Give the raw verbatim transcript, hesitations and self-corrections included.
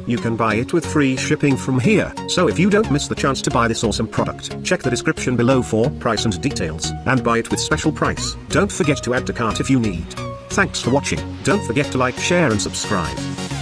You can buy it with free shipping from here. So if you don't miss the chance to buy this awesome product, check the description below for price and details, and buy it with special price. Don't forget to add to cart if you need. Thanks for watching. Don't forget to like, share and subscribe.